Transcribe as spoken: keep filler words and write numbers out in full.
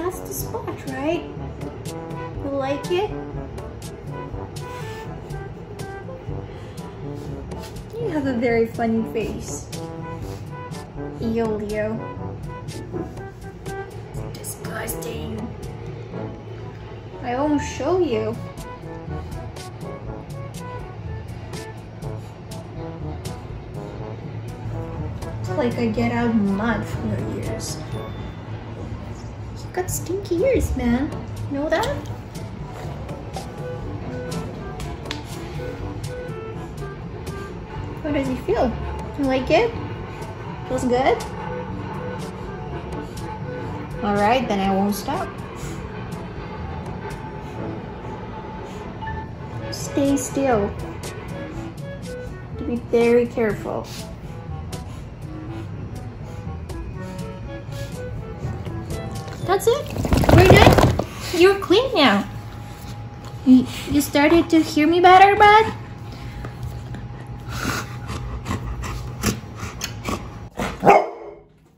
That's the spot, right? You like it? You have a very funny face. Eolio. Disgusting. I won't show you. It's like I get out mud from your ears. You got stinky ears, man. You know that? How does it feel? You like it? Feels good? Alright, then I won't stop. Stay still. To be very careful. That's it? We're done? You're clean now. You, you started to hear me better, bud?